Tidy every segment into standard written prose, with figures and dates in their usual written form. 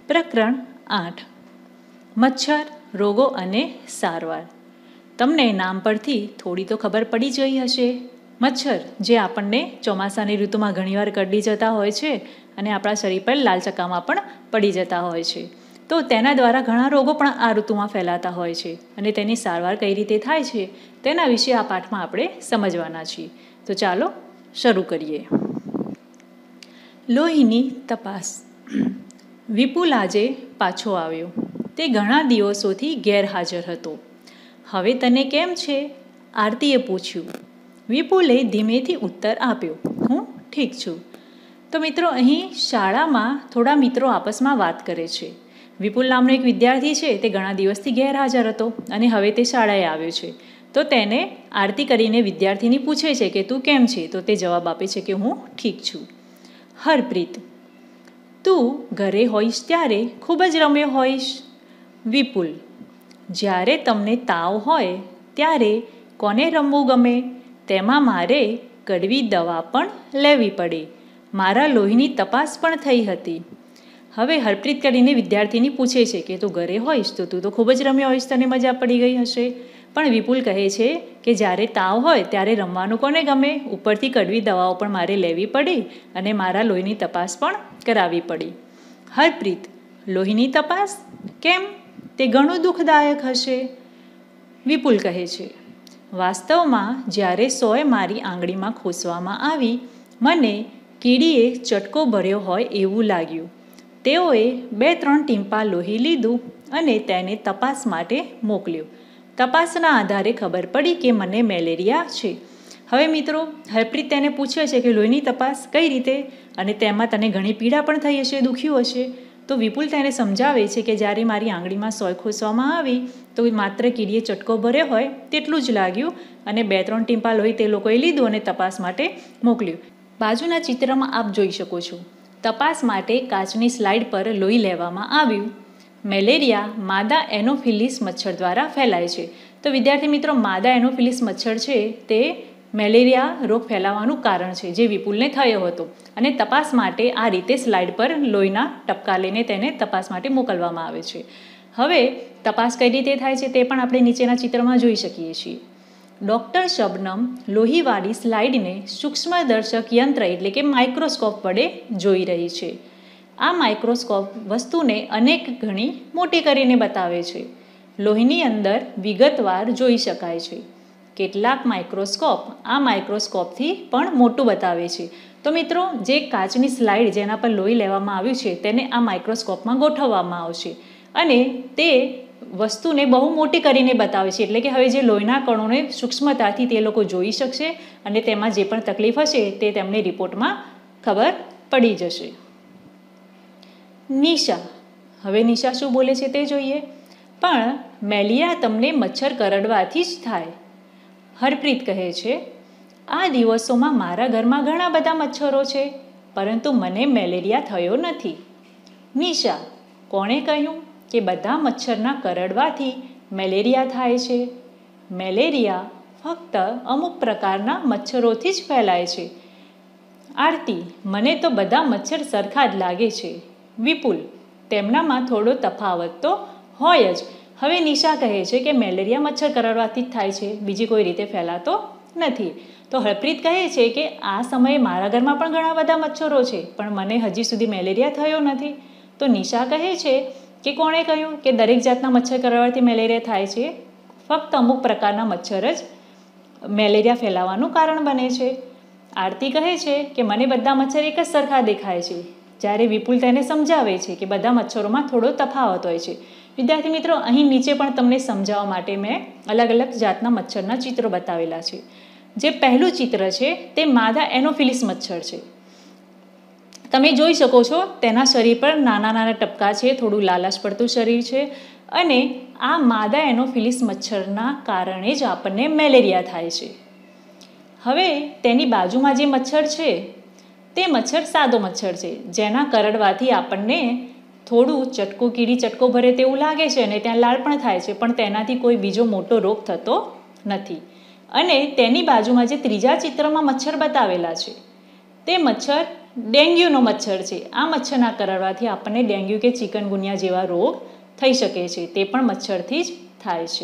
પ્રકરણ 8 મચ્છર રોગો અને સારવાર. તમને નામ પરથી થોડી તો ખબર પડી જ ગઈ હશે. મચ્છર જે આપણને ચોમાસાની ઋતુમાં ઘણીવાર કરડી જતા હોય છે અને આપણા શરીર પર લાલ ચકામાં પણ પડી જતા હોય છે. તો તેના દ્વારા ઘણા રોગો પણ આ ઋતુમાં ફેલાતા હોય છે અને તેની સારવાર કઈ રીતે થાય છે તેના વિશે આ પાઠમાં આપણે સમજવાના છીએ. તો ચાલો શરૂ કરીએ. લોહીની તપાસ. વિપુલ આજે પાછો આવ્યો. તે ઘણા દિવસોથી ગેરહાજર હતો. હવે તને કેમ છે? આરતીએ પૂછ્યું. વિપુલે ધીમેથી ઉત્તર આપ્યો, હું ઠીક છું. તો મિત્રો, અહીં શાળામાં થોડા મિત્રો આપસમાં વાત કરે છે. વિપુલ નામનો એક વિદ્યાર્થી છે, તે ઘણા દિવસથી ગેરહાજર હતો અને હવે તે શાળાએ આવ્યો છે. તો તેને આરતી કરીને વિદ્યાર્થીની પૂછે છે કે તું કેમ છે? તો તે જવાબ આપે છે કે હું ઠીક છું. હરપ્રીત. તું ઘરે હોઈશ ત્યારે ખૂબ જ રમ્યો હોઈશ. વિપુલ. જ્યારે તમને તાવ હોય ત્યારે કોને રમવું ગમે? તેમાં મારે કડવી દવા પણ લેવી પડે. મારા લોહીની તપાસ પણ થઈ હતી. હવે હરપ્રીત કરીને વિદ્યાર્થીની પૂછે છે કે તું ઘરે હોઈશ તો તું તો ખૂબ જ રમ્યો હોઈશ, તને મજા પડી ગઈ હશે. પણ વિપુલ કહે છે કે જ્યારે તાવ હોય ત્યારે રમવાનું કોને ગમે? ઉપરથી કડવી દવાઓ પણ મારે લેવી પડી અને મારા લોહીની તપાસ પણ કરાવવી પડી. હરપ્રીત. લોહીની તપાસ? કેમ? તે ઘણું દુઃખદાયક હશે. વિપુલ કહે છે, વાસ્તવમાં જ્યારે સોય મારી આંગળીમાં ખોસવામાં આવી, મને કીડીએ ચટકો ભર્યો હોય એવું લાગ્યું. તેઓએ 2-3 ટીમ્પા લોહી લીધું અને તેને તપાસ માટે મોકલ્યો. તપાસના આધારે ખબર પડી કે મને મેલેરિયા છે. હવે મિત્રો, હરપ્રીત તેને પૂછે છે કે લોહીની તપાસ કઈ રીતે? અને તેમાં તને ઘણી પીડા પણ થઈ હશે, દુખ્યું હશે. તો વિપુલ તેને સમજાવે છે કે જ્યારે મારી આંગળીમાં સોય ખોસવામાં આવી તો માત્ર કીડીએ ચટકો ભર્યો હોય તેટલું જ લાગ્યું અને 2-3 ટીમ્પા લોહી તે લોકોએ લીધું અને તપાસ માટે મોકલ્યું. બાજુના ચિત્રમાં આપ જોઈ શકો છો. તપાસ માટે કાચની સ્લાઇડ પર લોહી લેવામાં આવ્યું. મેલેરિયા માદા એનોફિલિસ મચ્છર દ્વારા ફેલાય છે. તો વિદ્યાર્થી મિત્રો, માદા એનોફિલિસ મચ્છર છે તે મેલેરિયા રોગ ફેલાવાનું કારણ છે, જે વિપુલને થયો હતો. અને તપાસ માટે આ રીતે સ્લાઇડ પર લોહીના ટપકા લઈને તેને તપાસ માટે મોકલવામાં આવે છે. હવે તપાસ કઈ રીતે થાય છે તે પણ આપણે નીચેના ચિત્રમાં જોઈ શકીએ છીએ. ડૉક્ટર શબનમ લોહીવાળી સ્લાઇડને સૂક્ષ્મદર્શક યંત્ર એટલે કે માઇક્રોસ્કોપ વડે જોઈ રહી છે. આ માઇક્રોસ્કોપ વસ્તુને અનેક ગણી મોટી કરીને બતાવે છે. લોહીની અંદર વિગતવાર જોઈ શકાય છે. કેટલાક માઇક્રોસ્કોપ આ માઇક્રોસ્કોપથી પણ મોટું બતાવે છે. તો મિત્રો, જે કાચની સ્લાઇડ જેના પર લોહી લેવામાં આવ્યું છે તેને આ માઇક્રોસ્કોપમાં ગોઠવવામાં આવશે અને તે વસ્તુને બહુ મોટી કરીને બતાવે છે. એટલે કે હવે જે લોહીના કણોને સૂક્ષ્મતાથી તે લોકો જોઈ શકશે અને તેમાં જે પણ તકલીફ હશે તે તેમને રિપોર્ટમાં ખબર પડી જશે. નિશા. હવે નિશા શું બોલે છે તે જોઈએ. પણ મેલેરિયા તમને મચ્છર કરડવાથી જ થાય. હરપ્રીત કહે છે, આ દિવસોમાં મારા ઘરમાં ઘણા બધા મચ્છરો છે, પરંતુ મને મેલેરિયા થયો નથી. નિશા. કોણે કહ્યું કે બધા મચ્છરના કરડવાથી મેલેરિયા થાય છે? મેલેરિયા ફક્ત અમુક પ્રકારના મચ્છરોથી જ ફેલાય છે. આરતી. મને તો બધા મચ્છર સરખા જ લાગે છે. વિપુલ. તેમનામાં થોડો તફાવત તો હોય જ. હવે નિશા કહે છે કે મેલેરિયા મચ્છર કરડવાથી જ થાય છે, બીજી કોઈ રીતે ફેલાતો નથી. તો હરપ્રીત કહે છે કે આ સમયે મારા ઘરમાં પણ ઘણા બધા મચ્છરો છે, પણ મને હજી સુધી મેલેરિયા થયો નથી. તો નિશા કહે છે કે કોણે કહ્યું કે દરેક જાતના મચ્છર કરડવાથી મેલેરિયા થાય છે? ફક્ત અમુક પ્રકારના મચ્છર જ મેલેરિયા ફેલાવાનું કારણ બને છે. આરતી કહે છે કે મને બધા મચ્છર એક જ સરખા દેખાય છે. જ્યારે વિપુલ તેને સમજાવે છે કે બધા મચ્છરોમાં થોડો તફાવત હોય છે. વિદ્યાર્થી મિત્રો, અહીં નીચે પણ તમને સમજાવવા માટે મેં અલગ અલગ જાતના મચ્છરના ચિત્રો બતાવેલા છે. જે પહેલું ચિત્ર છે તે માદા એનોફિલિસ મચ્છર છે. તમે જોઈ શકો છો તેના શરીર પર નાના નાના ટપકા છે, થોડું લાલાશ પડતું શરીર છે અને આ માદા એનોફિલિસ મચ્છરના કારણે જ આપણને મેલેરિયા થાય છે. હવે તેની બાજુમાં જે મચ્છર છે તે મચ્છર સાદો મચ્છર છે, જેના કરડવાથી આપણને થોડું કીડી ચટકો ભરે તેવું લાગે છે અને ત્યાં લાળ પણ થાય છે, પણ તેનાથી કોઈ બીજો મોટો રોગ થતો નથી. અને તેની બાજુમાં જે ત્રીજા ચિત્રમાં મચ્છર બતાવેલા છે તે મચ્છર ડેન્ગ્યુનો મચ્છર છે. આ મચ્છરના કરડવાથી આપણને ડેન્ગ્યુ કે ચિકનગુનિયા જેવા રોગ થઈ શકે છે. તે પણ મચ્છરથી જ થાય છે.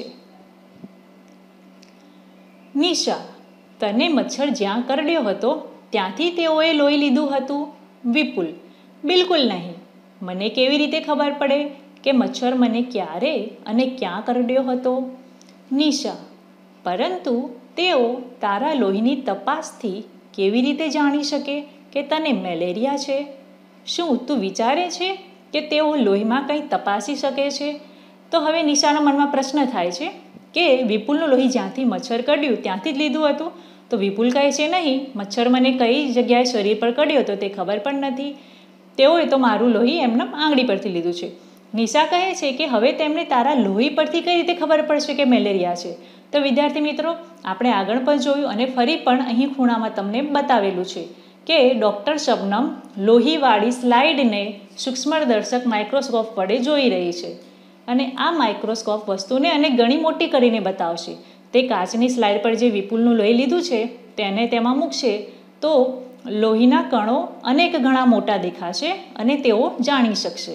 નિશા, તને મચ્છર જ્યાં કરડ્યો હતો ત્યાંથી તેઓએ લોહી લીધું હતું? વિપુલ, બિલકુલ નહીં. મને કેવી રીતે ખબર પડે કે મચ્છર મને ક્યારે અને ક્યાં કરડ્યો હતો? નિશા, પરંતુ તેઓ તારા લોહીની તપાસથી કેવી રીતે જાણી શકે કે તને મેલેરિયા છે? શું તું વિચારે છે કે તેઓ લોહીમાં કંઈ તપાસી શકે છે? તો હવે નિશાના મનમાં પ્રશ્ન થાય છે કે વિપુલનું લોહી જ્યાંથી મચ્છર કરડ્યું ત્યાંથી જ લીધું હતું. તો વિપુલ કહે છે નહીં, મચ્છર મને કઈ જગ્યાએ શરીર પર કરડ્યો હતો તે ખબર પણ નથી. તેઓએ તો મારું લોહી એમના આંગળી પરથી લીધું છે. નિશા કહે છે કે હવે તેમને તારા લોહી પરથી કઈ રીતે ખબર પડશે કે મેલેરિયા છે? તો વિદ્યાર્થી મિત્રો, આપણે આગળ પણ જોયું અને ફરી પણ અહીં ખૂણામાં તમને બતાવેલું છે કે ડૉક્ટર શબનમ લોહીવાળી સ્લાઇડને સૂક્ષ્મદર્શક માઇક્રોસ્કોપ વડે જોઈ રહી છે. અને આ માઇક્રોસ્કોપ વસ્તુને અને ઘણી મોટી કરીને બતાવશે. તે કાચની સ્લાઇડ પર જે વિપુલનું લોહી લીધું છે તેને તેમાં મૂકશે તો લોહીના કણો અનેક ગણા મોટા દેખાશે અને તેઓ જાણી શકશે.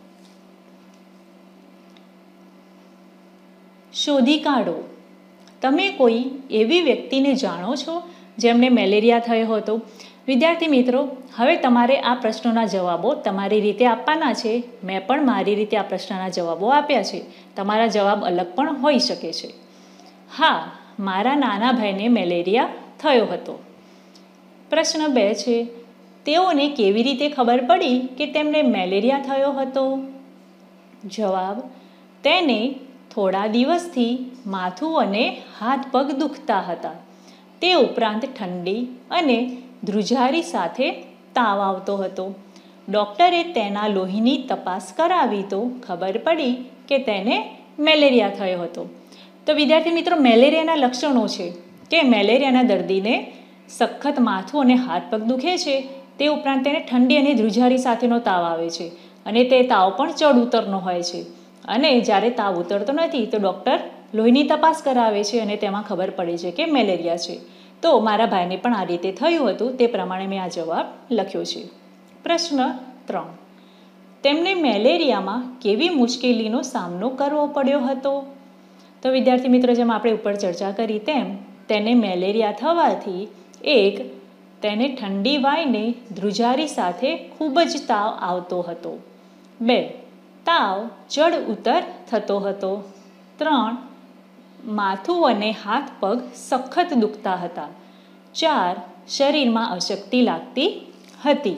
શોધી કાઢો. તમે કોઈ એવી વ્યક્તિને જાણો છો જેમને મેલેરિયા થયો હતો? વિદ્યાર્થી મિત્રો, હવે તમારે આ પ્રશ્નોના જવાબો તમારી રીતે આપવાના છે. મેં પણ મારી રીતે આ પ્રશ્નના જવાબો આપ્યા છે. તમારા જવાબ અલગ પણ હોઈ શકે છે. હા, મારા નાના ભાઈને મેલેરિયા થયો હતો. પ્રશ્ન 2 છે, તેઓને કેવી રીતે ખબર પડી કે તેમને મેલેરિયા થયો હતો? જવાબ, તેને થોડા દિવસથી માથું અને હાથ પગ દુખતા હતા. તે ઉપરાંત ઠંડી અને ધ્રુજારી સાથે તાવ આવતો હતો. ડૉક્ટરે તેના લોહીની તપાસ કરાવી તો ખબર પડી કે તેને મેલેરિયા થયો હતો. તો વિદ્યાર્થી મિત્રો, મેલેરિયાના લક્ષણો છે કે મેલેરિયાના દર્દીને સખત માથું અને હાથ પગ દુખે છે. તે ઉપરાંત તેને ઠંડી અને ધ્રુજારી સાથેનો તાવ આવે છે અને તે તાવ પણ ચડ ઉતરનો હોય છે. અને જ્યારે તાવ ઉતરતો નથી તો ડૉક્ટર લોહીની તપાસ કરાવે છે અને તેમાં ખબર પડે છે કે મેલેરિયા છે. તો મારા ભાઈને પણ આ રીતે થયું હતું, તે પ્રમાણે મેં આ જવાબ લખ્યો છે. પ્રશ્ન 3, તેમને મેલેરિયામાં કેવી મુશ્કેલીનો સામનો કરવો પડ્યો હતો? તો વિદ્યાર્થી મિત્રો, જેમ આપણે ઉપર ચર્ચા કરી તેમ તેને મેલેરિયા થવાથી તેને ઠંડી વાયને ધ્રુજારી સાથે ખૂબ જ તાવ આવતો હતો. 2, તાવ ચડ ઉતર થતો હતો. 3, માથું અને હાથ પગ સખત દુખતા હતા. 4, શરીરમાં અશક્તિ લાગતી હતી.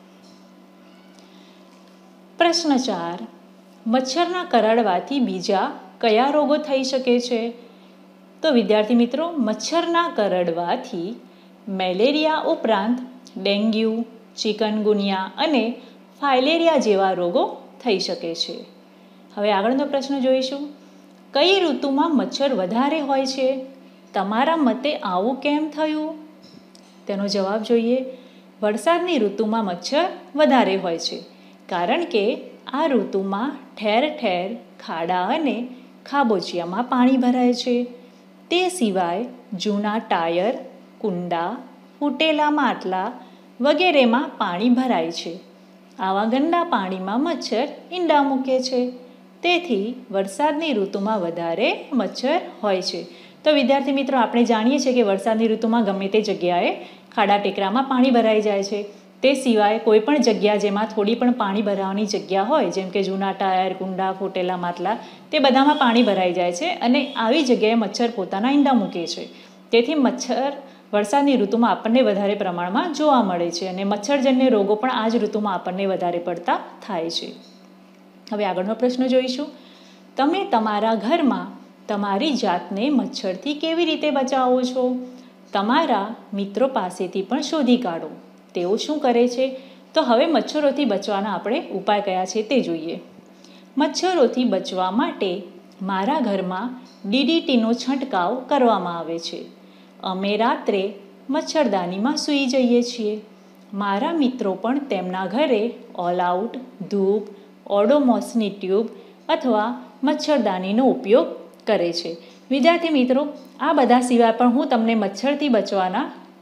પ્રશ્ન 4, મચ્છરના કરડવાથી બીજા કયા રોગો થઈ શકે છે? તો વિદ્યાર્થી મિત્રો, મચ્છરના કરડવાથી મેલેરિયા ઉપરાંત ડેન્ગ્યુ, ચિકનગુનિયા અને ફાઇલેરિયા જેવા રોગો થઈ શકે છે. હવે આગળનો પ્રશ્ન જોઈશું. કઈ ઋતુમાં મચ્છર વધારે હોય છે? તમારા મતે આવું કેમ થયું? તેનો જવાબ જોઈએ. વરસાદની ઋતુમાં મચ્છર વધારે હોય છે કારણ કે આ ઋતુમાં ઠેર ઠેર ખાડા અને ખાબોચિયામાં પાણી ભરાય છે. તે સિવાય જૂના ટાયર, કુંડા, ફૂટેલા માટલા વગેરેમાં પાણી ભરાય છે. આવા ગંદા પાણીમાં મચ્છર ઈંડા મૂકે છે. તેથી વરસાદની ઋતુમાં વધારે મચ્છર હોય છે. તો વિદ્યાર્થી મિત્રો, આપણે જાણીએ છીએ કે વરસાદની ઋતુમાં ગમે તે જગ્યાએ ખાડા ટેકરામાં પાણી ભરાઈ જાય છે. તે સિવાય કોઈ પણ જગ્યા જેમાં થોડી પણ પાણી ભરાવાની જગ્યા હોય, જેમ કે જૂના ટાયર, કુંડા, ફૂટેલા માટલા, તે બધામાં પાણી ભરાઈ જાય છે અને આવી જગ્યાએ મચ્છર પોતાના ઈંડા મૂકે છે. તેથી મચ્છર વરસાદની ઋતુમાં આપણને વધારે પ્રમાણમાં જોવા મળે છે અને મચ્છરજન્ય રોગો પણ આ જ ઋતુમાં આપણને વધારે પડતા થાય છે. હવે આગળનો પ્રશ્ન જોઈશું. તમે તમારા ઘરમાં તમારી જાતને મચ્છરથી કેવી રીતે બચાવો છો? તમારા મિત્રો પાસેથી પણ શોધી કાઢો. તેઓ શું કરે છે? તો હવે મચ્છરોથી બચવાના આપણે ઉપાય કયા છે તે જોઈએ. મચ્છરોથી બચવા માટે મારા ઘરમાં DDTનો છંટકાવ કરવામાં આવે છે. અમે રાત્રે મચ્છરદાનીમાં સૂઈ જઈએ છીએ. મારા મિત્રો પણ તેમના ઘરે ઓલ આઉટ, ધૂપ, ઓડોમોસની ટ્યુબ અથવા મચ્છરદાનીનો ઉપયોગ કરે છે. વિદ્યાર્થી મિત્રો, આ બધા સિવાય પણ હું તમને મચ્છરથી બચવાના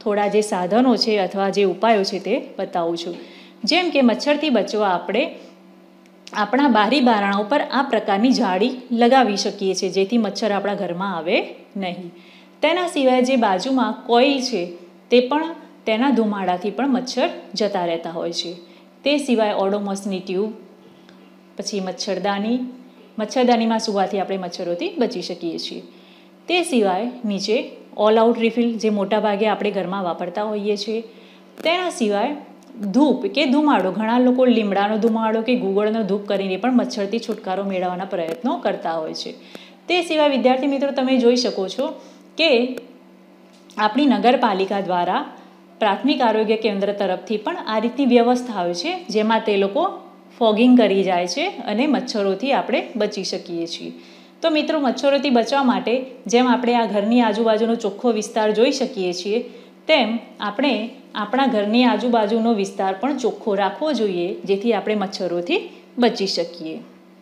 થોડા જે સાધનો છે અથવા જે ઉપાયો છે તે બતાવું છું. જેમ કે મચ્છરથી બચવા આપણે આપણા બારી બારણા ઉપર આ પ્રકારની જાળી લગાવી શકીએ છીએ, જેથી મચ્છર આપણા ઘરમાં આવે નહીં. તેના સિવાય જે બાજુમાં કોઇલ છે તે પણ તેના ધુમાડાથી પણ મચ્છર જતા રહેતા હોય છે. તે સિવાય ઓડોમોસની ટ્યુબ, પછી મચ્છરદાનીમાં સૂવાથી આપણે મચ્છરોથી બચી શકીએ છીએ. તે સિવાય નીચે ઓલ આઉટ રિફિલ જે મોટાભાગે આપણે ઘરમાં વાપરતા હોઈએ છીએ. તેના સિવાય ધૂપ કે ધુમાડો, ઘણા લોકો લીમડાનો ધુમાડો કે ગુગળનો ધૂપ કરીને પણ મચ્છરથી છુટકારો મેળવવાના પ્રયત્નો કરતા હોય છે. તે સિવાય વિદ્યાર્થી મિત્રો તમે જોઈ શકો છો કે આપણી નગરપાલિકા દ્વારા પ્રાથમિક આરોગ્ય કેન્દ્ર તરફથી પણ આ રીતની વ્યવસ્થા હોય છે, જેમાં તે લોકો ફોગિંગ કરી જાય છે અને મચ્છરોથી આપણે બચી શકીએ છીએ. તો મિત્રો, મચ્છરોથી બચવા માટે જેમ આપણે આ ઘરની આજુબાજુનો ચોખ્ખો વિસ્તાર જોઈ શકીએ છીએ, તેમ આપણે આપણા ઘરની આજુબાજુનો વિસ્તાર પણ ચોખ્ખો રાખવો જોઈએ, જેથી આપણે મચ્છરોથી બચી શકીએ.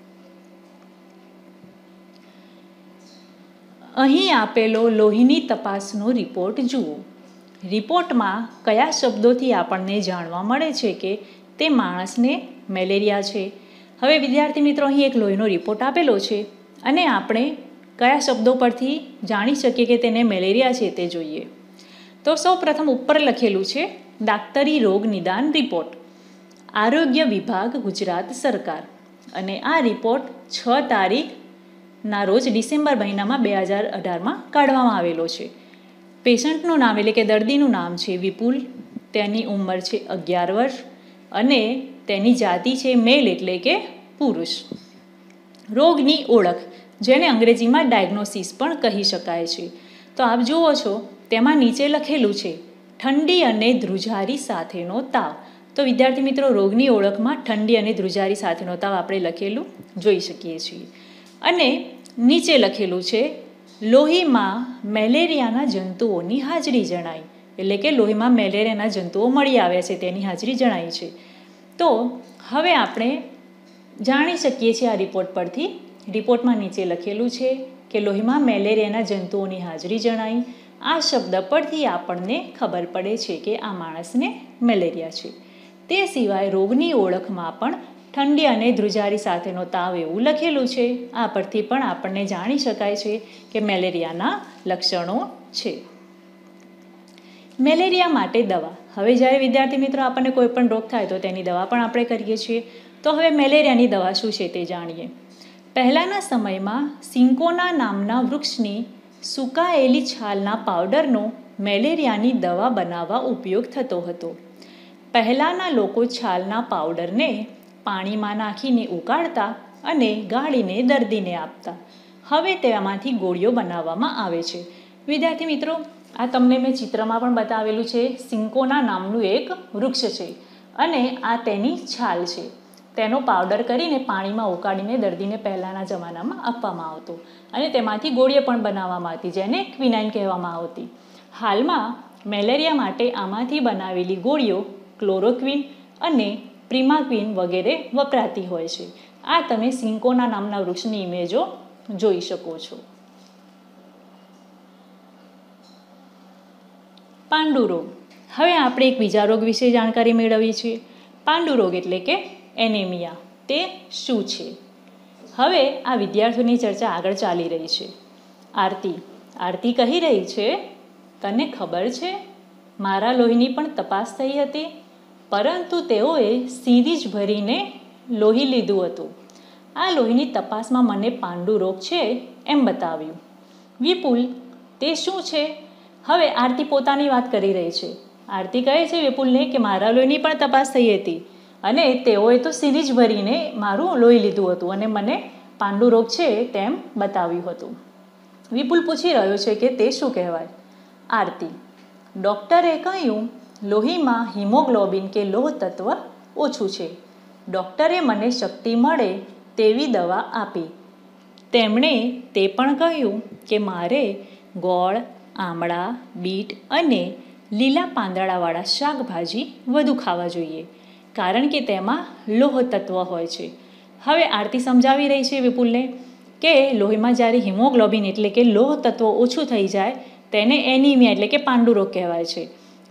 અહીં આપેલો લોહીની તપાસનો રિપોર્ટ જુઓ. રિપોર્ટમાં કયા શબ્દોથી આપણને જાણવા મળે છે કે તે માણસને મેલેરિયા છે? હવે વિદ્યાર્થી મિત્રો, અહીં એક લોહીનો રિપોર્ટ આપેલો છે અને આપણે કયા શબ્દો પરથી જાણી શકીએ કે તેને મેલેરિયા છે તે જોઈએ. તો સૌ પ્રથમ ઉપર લખેલું છે દાક્તરી રોગ નિદાન રિપોર્ટ, આરોગ્ય વિભાગ, ગુજરાત સરકાર. અને આ રિપોર્ટ 6 તારીખના રોજ ડિસેમ્બર મહિનામાં 2018માં કાઢવામાં આવેલો છે. પેશન્ટનું નામ એટલે કે દર્દીનું નામ છે વિપુલ, તેની ઉંમર છે 11 વર્ષ અને તેની જાતિ છે મેલ એટલે કે પુરુષ. રોગની ઓળખ, જેને અંગ્રેજીમાં ડાયગ્નોસિસ પણ કહી શકાય છે. તો આપ જુઓ છો તેમાં નીચે લખેલું છે ઠંડી અને ધ્રુજારી સાથેનો તાવ. તો વિદ્યાર્થી મિત્રો, રોગની ઓળખમાં ઠંડી અને ધ્રુજારી સાથેનો તાવ આપણે લખેલું જોઈ શકીએ છીએ. અને નીચે લખેલું છે લોહીમાં મેલેરિયાના જંતુઓની હાજરી જણાઈ, એટલે કે લોહીમાં મેલેરિયાના જંતુઓ મળી આવ્યા છે તેની હાજરી જણાઈ છે. તો હવે આપણે જાણી શકીએ છીએ આ રિપોર્ટ પરથી. રિપોર્ટમાં નીચે લખેલું છે કે લોહીમાં મેલેરિયાના જંતુઓની હાજરી જણાઈ. આ શબ્દ પરથી આપણને ખબર પડે છે કે આ માણસને મેલેરિયા છે. તે સિવાય રોગની ઓળખમાં પણ ઠંડી અને ધ્રુજારી સાથેનો તાવ એવું લખેલું છે. આ પરથી પણ આપણને જાણી શકાય છે કે મેલેરિયાના લક્ષણો છે. મેલેરિયા માટે દવા. હવે જ્યારે વિદ્યાર્થી મિત્રો આપણને કોઈ પણ રોગ થાય તો તેની દવા પણ આપણે કરીએ છીએ. તો હવે મેલેરિયાની દવા શું છે તે જાણીએ. પહેલાંના સમયમાં સિન્કોના નામના વૃક્ષની સુકાયેલી છાલના પાવડરનો મેલેરિયાની દવા બનાવવા ઉપયોગ થતો હતો. પહેલાંના લોકો છાલના પાવડરને પાણીમાં નાખીને ઉકાળતા અને ગાળીને દર્દીને આપતા. હવે તેમાંથી ગોળીઓ બનાવવામાં આવે છે. વિદ્યાર્થી મિત્રો, આ તમને મેં ચિત્રમાં પણ બતાવેલું છે. સિન્કોના નામનું એક વૃક્ષ છે અને આ તેની છાલ છે. તેનો પાવડર કરીને પાણીમાં ઉકાળીને દર્દીને પહેલાંના જમાનામાં આપવામાં આવતો અને તેમાંથી ગોળીઓ પણ બનાવવામાં આવતી, જેને ક્વિનાઇન કહેવામાં આવતી. હાલમાં મેલેરિયા માટે આમાંથી બનાવેલી ગોળીઓ ક્લોરોક્વિન અને પ્રિમાક્વિન વગેરે વપરાતી હોય છે. આ તમે સિન્કોના નામના વૃક્ષની ઇમેજો જોઈ શકો છો. પાંડુ રોગ. હવે આપણે એક બીજા રોગ વિશે જાણકારી મેળવીએ છીએ. પાંડુ રોગ એટલે કે એનેમિયા. તે શું છે? હવે આ વિદ્યાર્થીઓની ચર્ચા આગળ ચાલી રહી છે. આરતી કહી રહી છે, તને ખબર છે મારા લોહીની પણ તપાસ થઈ હતી, પરંતુ તેઓએ સિરીંજ ભરીને લોહી લીધું હતું. આ લોહીની તપાસમાં મને પાંડુ રોગ છે એમ બતાવ્યું. વિપુલ, તે શું છે? હવે આરતી પોતાની વાત કરી રહી છે. આરતી કહે છે વિપુલને કે મારા લોહીની પણ તપાસ થઈ હતી અને તેઓએ તો સિરીંજ ભરીને મારું લોહી લીધું હતું અને મને પાંડુ રોગ છે તેમ બતાવ્યું હતું. વિપુલ પૂછી રહ્યો છે કે તે શું કહેવાય? આરતી, ડૉક્ટરે કહ્યું લોહીમાં હિમોગ્લોબિન કે લોહ તત્વ ઓછું છે. ડૉક્ટરે મને શક્તિ મળે તેવી દવા આપી. તેમણે તે પણ કહ્યું કે મારે ગોળ, આમળા, બીટ અને લીલા પાંદડાવાળા શાકભાજી વધુ ખાવા જોઈએ, કારણ કે તેમાં લોહ તત્વ હોય છે. હવે આરતી સમજાવી રહી છે વિપુલને કે લોહીમાં જ્યારે હિમોગ્લોબિન એટલે કે લોહ તત્વ ઓછું થઈ જાય તેને એનિમિયા એટલે કે પાંડુ રોગ કહેવાય છે.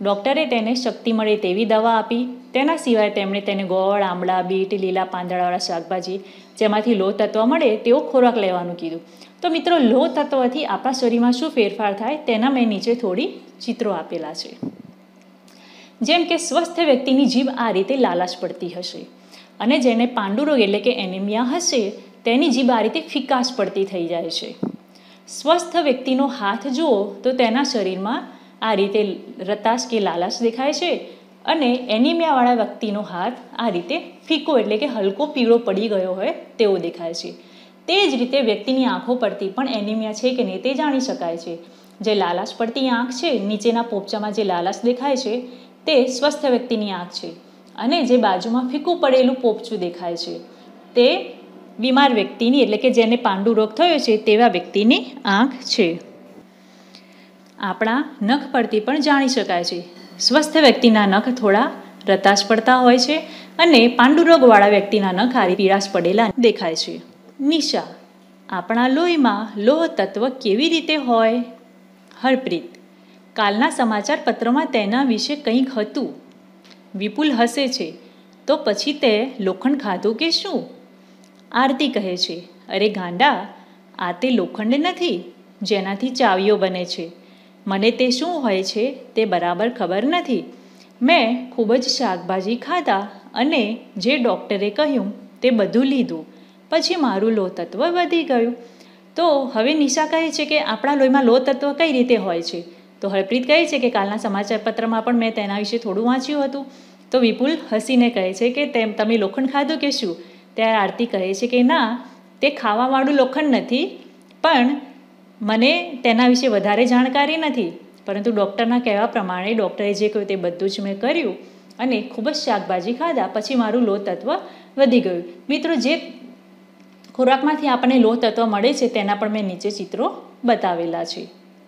ડૉક્ટરે તેને શક્તિ મળે તેવી દવા આપી. તેના સિવાય તેમણે તેને ગોળ, આમળા, બીટ, લીલા પાંદડાવાળા શાકભાજી જેમાંથી લોહ તત્વ મળે તેવો ખોરાક લેવાનું કીધું. તો મિત્રો, લોહ તત્વથી આપણા શરીરમાં શું ફેરફાર થાય તેના મેં નીચે થોડી ચિત્રો આપેલા છે. જેમ કે સ્વસ્થ વ્યક્તિની જીભ આ રીતે લાલાશ પડતી હશે અને જેને પાંડુરોગ એટલે કે એનિમિયા હશે તેની જીભ આ રીતે ફિકાશ પડતી થઈ જાય છે. સ્વસ્થ વ્યક્તિનો હાથ જુઓ તો તેના શરીરમાં આ રીતે રતાશ કે લાલાશ દેખાય છે અને એનિમિયાવાળા વ્યક્તિનો હાથ આ રીતે ફીકો એટલે કે હલકો પીળો પડી ગયો હોય તેવો દેખાય છે. તે જ રીતે વ્યક્તિની આંખો પરથી પણ એનિમિયા છે કે નહીં તે જાણી શકાય છે. જે લાલાશ પડતી આંખ છે, નીચેના પોપચામાં જે લાલાશ દેખાય છે તે સ્વસ્થ વ્યક્તિની આંખ છે અને જે બાજુમાં ફીકું પડેલું પોપચું દેખાય છે તે બીમાર વ્યક્તિની એટલે કે જેને પાંડુ રોગ થયો છે તેવા વ્યક્તિની આંખ છે. આપણા નખ પરથી પણ જાણી શકાય છે. સ્વસ્થ વ્યક્તિના નખ થોડા રતાશ પડતા હોય છે અને પાંડુરોગવાળા વ્યક્તિના નખ આ પીળાશ પડેલા દેખાય છે. નિશા, આપણા લોહીમાં લોહ તત્વ કેવી રીતે હોય? હરપ્રીત, કાલના સમાચાર પત્રમાં તેના વિશે કંઈક હતું. વિપુલ હસે છે. તો પછી તે લોખંડ ખાધું કે શું? આરતી કહે છે, અરે ગાંડા, આ તે લોખંડ નથી જેનાથી ચાવીઓ બને છે. મને તે શું હોય છે તે બરાબર ખબર નથી. મેં ખૂબ જ શાકભાજી ખાધા અને જે ડૉક્ટરે કહ્યું તે બધું લીધું, પછી મારું લોહ તત્વ વધી ગયું. તો હવે નિશા કહે છે કે આપણા લોહીમાં લોહ તત્વ કઈ રીતે હોય છે? તો હરપ્રીત કહે છે કે કાલના સમાચાર પત્રમાં પણ મેં તેના વિશે થોડું વાંચ્યું હતું. તો વિપુલ હસીને કહે છે કે તમે લોખંડ ખાધું કે શું? ત્યારે આરતી કહે છે કે ના, તે ખાવાવાળું લોખંડ નથી, પણ મને તેના વિશે વધારે જાણકારી નથી, પરંતુ ડૉક્ટરના કહેવા પ્રમાણે ડૉક્ટરે જે કહ્યું તે બધું જ મેં કર્યું અને ખૂબ જ શાકભાજી ખાધા, પછી મારું લોહ તત્વ વધી ગયું. મિત્રો, જે ખોરાકમાંથી આપણને લોહ તત્વ મળે છે તેના પણ મેં નીચે ચિત્રો બતાવેલા છે.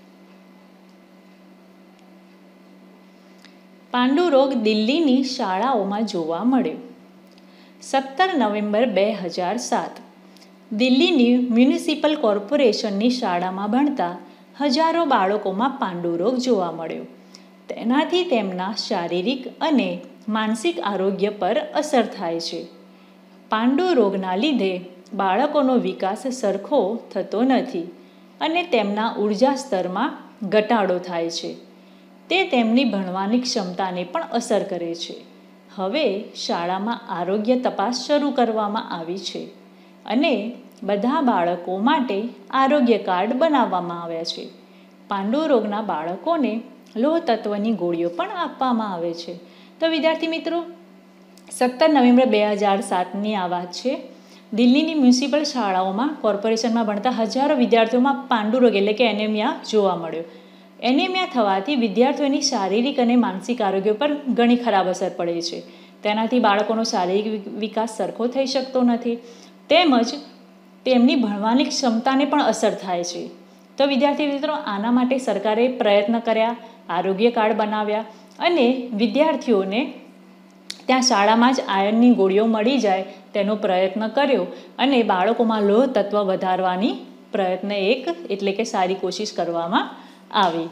પાંડુ રોગ દિલ્હીની શાળાઓમાં જોવા મળ્યો. 17 નવેમ્બર 2007 દિલ્હીની મ્યુનિસિપલ કોર્પોરેશનની શાળામાં ભણતા હજારો બાળકોમાં પાંડુ રોગ જોવા મળ્યો. તેનાથી તેમના શારીરિક અને માનસિક આરોગ્ય પર અસર થાય છે. પાંડુ રોગના લીધે બાળકોનો વિકાસ સરખો થતો નથી અને તેમના ઉર્જા સ્તરમાં ઘટાડો થાય છે. તે તેમની ભણવાની ક્ષમતાને પણ અસર કરે છે. હવે શાળામાં આરોગ્ય તપાસ શરૂ કરવામાં આવી છે અને બધા બાળકો માટે આરોગ્ય કાર્ડ બનાવવામાં આવ્યા છે. પાંડુ રોગના બાળકોને લોહ તત્વની ગોળીઓ પણ આપવામાં આવે છે. તો વિદ્યાર્થી મિત્રો, 17 નવેમ્બર 2007ની આ વાત છે. દિલ્હીની મ્યુનિસિપલ શાળાઓમાં કોર્પોરેશનમાં ભણતા હજારો વિદ્યાર્થીઓમાં પાંડુ રોગ એટલે કે એનેમિયા જોવા મળ્યો. એનેમિયા થવાથી વિદ્યાર્થીઓની શારીરિક અને માનસિક આરોગ્ય પર ઘણી ખરાબ અસર પડે છે. તેનાથી બાળકોનો શારીરિક વિકાસ સરખો થઈ શકતો નથી, તેમજ તેમની ભણવાની ક્ષમતાને પણ અસર થાય છે. તો વિદ્યાર્થી મિત્રો, આના માટે સરકારે પ્રયત્ન કર્યા, આરોગ્ય કાર્ડ બનાવ્યા અને વિદ્યાર્થીઓને ત્યાં શાળામાં જ આયર્નની ગોળીઓ મળી જાય તેનો પ્રયત્ન કર્યો અને બાળકોમાં લોહ તત્વ વધારવાની પ્રયત્ન એટલે કે સારી કોશિશ કરવામાં આવી.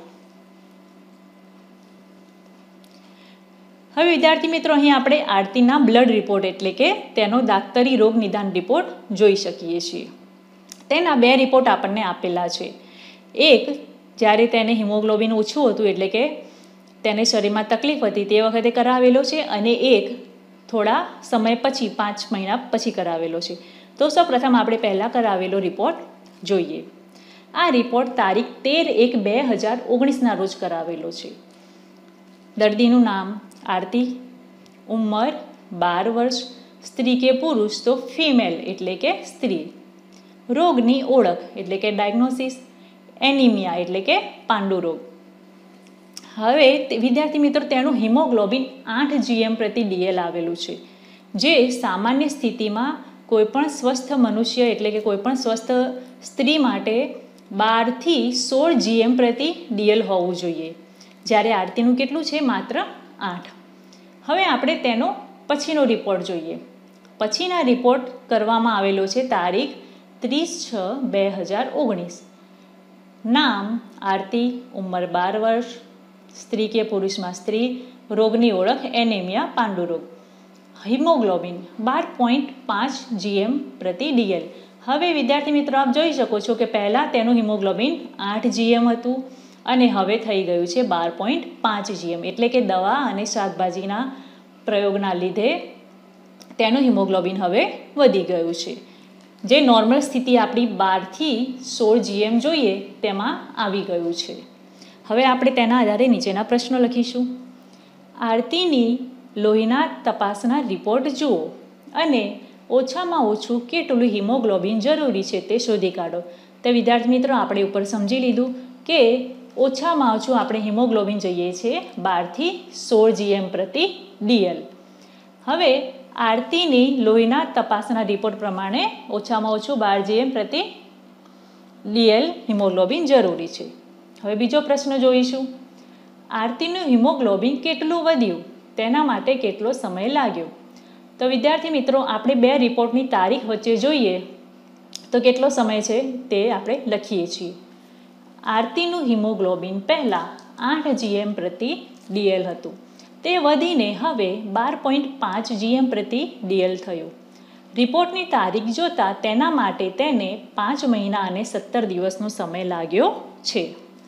હવે વિદ્યાર્થી મિત્રો, અહીં આપણે આરતીના બ્લડ રિપોર્ટ એટલે કે તેનો દાક્તરી રોગ નિદાન રિપોર્ટ જોઈ શકીએ છીએ. તેના 2 રિપોર્ટ આપણને આપેલા છે. એક, જ્યારે તેને હિમોગ્લોબિન ઓછું હતું એટલે કે તેને શરીરમાં તકલીફ હતી તે વખતે કરાવેલો છે અને એક થોડા સમય પછી 5 મહિના પછી કરાવેલો છે. તો સૌપ્રથમ આપણે પહેલાં કરાવેલો રિપોર્ટ જોઈએ. આ રિપોર્ટ તારીખ 13/1/2019ના રોજ કરાવેલો છે. દર્દીનું નામ આરતી, ઉંમર 12 વર્ષ, સ્ત્રી કે પુરુષ તો ફિમેલ એટલે કે સ્ત્રી. રોગની ઓળખ એટલે કે ડાયગ્નોસિસ, એનિમિયા એટલે કે પાંડુ રોગ. હવે વિદ્યાર્થી મિત્રો, તેનું હિમોગ્લોબિન 8 GM/dl આવેલું છે, જે સામાન્ય સ્થિતિમાં કોઈપણ સ્વસ્થ મનુષ્ય એટલે કે કોઈપણ સ્વસ્થ સ્ત્રી માટે 12 થી 16 GM/dl હોવું જોઈએ, જ્યારે આરતીનું કેટલું છે? માત્ર 8. હવે આપણે તેનો પછીનો રિપોર્ટ જોઈએ. પછીના રિપોર્ટ કરવામાં આવેલો છે તારીખ 30/6/2019. નામ આરતી, ઉંમર 12 વર્ષ, સ્ત્રી કે પુરુષમાં સ્ત્રી, રોગની ઓળખ એનેમિયા, પાંડુરોગ. હિમોગ્લોબિન 12.5 GM પ્રતિ DL. હવે વિદ્યાર્થી મિત્રો આપ જોઈ શકો છો કે પહેલાં તેનું હિમોગ્લોબિન 8 GM હતું અને હવે થઈ ગયું છે 12.5 GM, એટલે કે દવા અને શાકભાજીના પ્રયોગના લીધે તેનું હિમોગ્લોબિન હવે વધી ગયું છે, જે નોર્મલ સ્થિતિ આપણી 12 થી 16 GM જોઈએ તેમાં આવી ગયું છે. હવે આપણે તેના આધારે નીચેના પ્રશ્નો લખીશું. આરતીની લોહીના તપાસના રિપોર્ટ જુઓ અને ઓછામાં ઓછું કેટલું હિમોગ્લોબિન જરૂરી છે તે શોધી કાઢો. તો વિદ્યાર્થી મિત્રો આપણે ઉપર સમજી લીધું કે ઓછામાં ઓછું આપણે હિમોગ્લોબિન જોઈએ છીએ 12 થી 16 GM પ્રતિ DL. હવે આરતીની લોહીના તપાસના રિપોર્ટ પ્રમાણે ઓછામાં ઓછું 12 GM પ્રતિ DL હિમોગ્લોબિન જરૂરી છે. હવે બીજો પ્રશ્ન જોઈશું. આરતીનું હિમોગ્લોબિન કેટલું વધ્યું તેના માટે કેટલો સમય લાગ્યો? તો વિદ્યાર્થી મિત્રો આપણે બે રિપોર્ટની તારીખ વચ્ચે જોઈએ તો કેટલો સમય છે તે આપણે લખીએ છીએ. આરતીનું હિમોગ્લોબિન પહેલાં 8 GM પ્રતિ DL હતું, તે વધીને હવે 12.5 GM પ્રતિ DL થયું. રિપોર્ટની તારીખ જોતાં તેના માટે તેને 5 મહિના અને 17 દિવસનો સમય લાગ્યો છે.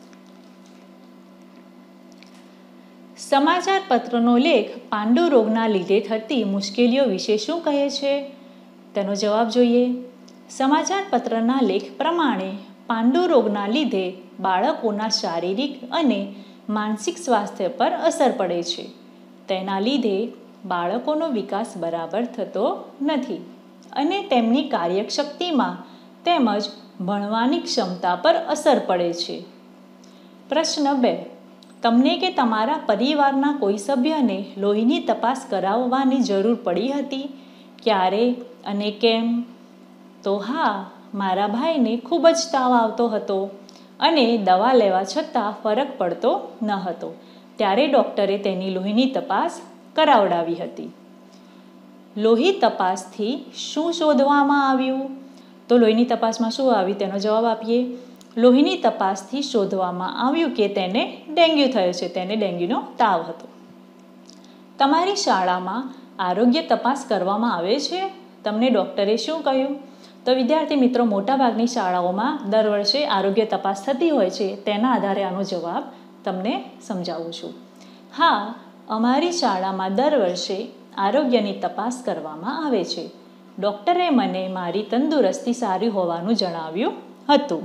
સમાચાર પત્રનો લેખ પાંડુ રોગના લીધે થતી મુશ્કેલીઓ વિશે શું કહે છે? તેનો જવાબ જોઈએ. સમાચાર પત્રના લેખ પ્રમાણે પાંડુ રોગના લીધે બાળકોના શારીરિક અને માનસિક સ્વાસ્થ્ય પર અસર પડે છે. તેના લીધે બાળકોનો વિકાસ બરાબર થતો નથી અને તેમની કાર્યશક્તિમાં તેમજ ભણવાની ક્ષમતા પર અસર પડે છે. પ્રશ્ન 2. તમને કે તમારા પરિવારના કોઈ સભ્યને લોહીની તપાસ કરાવવાની જરૂર પડી હતી? ક્યારે અને કેમ? તો હા, મારા ભાઈને ખૂબ જ તાવ આવતો હતો અને દવા લેવા છતાં ફરક પડતો ન હતો. ત્યારે ડૉક્ટરે તેની લોહીની તપાસ કરાવડાવી હતી. લોહી તપાસથી શું શોધવામાં આવ્યું? તો લોહીની તપાસમાં શું આવ્યું તેનો જવાબ આપીએ. લોહીની તપાસથી શોધવામાં આવ્યું કે તેને ડેન્ગ્યુ થયો છે, તેને ડેન્ગ્યુનો તાવ હતો. તમારી શાળામાં આરોગ્ય તપાસ કરવામાં આવે છે? તમને ડૉક્ટરે શું કહ્યું? તો વિદ્યાર્થી મિત્રો મોટાભાગની શાળાઓમાં દર વર્ષે આરોગ્ય તપાસ થતી હોય છે. તેના આધારે આનો જવાબ તમને સમજાવું છું. હા, અમારી શાળામાં દર વર્ષે આરોગ્યની તપાસ કરવામાં આવે છે. ડૉક્ટરે મને મારી તંદુરસ્તી સારી હોવાનું જણાવ્યું હતું.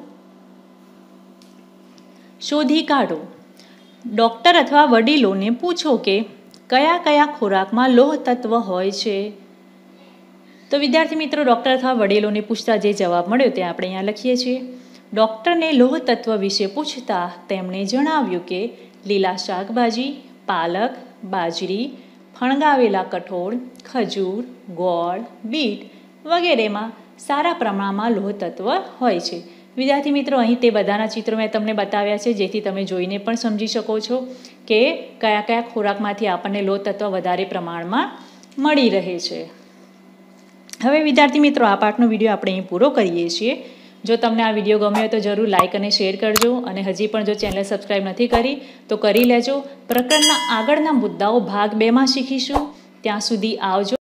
શોધી કાઢો. ડૉક્ટર અથવા વડીલોને પૂછો કે કયા કયા ખોરાકમાં લોહ તત્વ હોય છે? તો વિદ્યાર્થી મિત્રો ડૉક્ટર અથવા વડીલોને પૂછતા જે જવાબ મળ્યો તે આપણે અહીંયા લખીએ છીએ. ડૉક્ટરને લોહ તત્વ વિશે પૂછતા તેમણે જણાવ્યું કે લીલા શાકભાજી, પાલક, બાજરી, ફણગાવેલા કઠોળ, ખજૂર, ગોળ, બીટ વગેરેમાં સારા પ્રમાણમાં લોહ તત્વ હોય છે. વિદ્યાર્થી મિત્રો અહીં તે બધાના ચિત્રો મેં તમને બતાવ્યા છે, જેથી તમે જોઈને પણ સમજી શકો છો કે કયા કયા ખોરાકમાંથી આપણને લોહ તત્વ વધારે પ્રમાણમાં મળી રહે છે. હવે વિદ્યાર્થી મિત્રો આ પાઠનો વિડીયો આપણે અહીં પૂરો કરીએ છીએ. જો તમને આ વિડીયો ગમ્યો હોય તો જરૂર લાઇક અને શેર કરજો અને હજી પણ જો ચેનલ સબસ્ક્રાઈબ નથી કરી તો કરી લેજો. પ્રકરણના આગળના મુદ્દાઓ ભાગ 2માં શીખીશું. ત્યાં સુધી આવજો.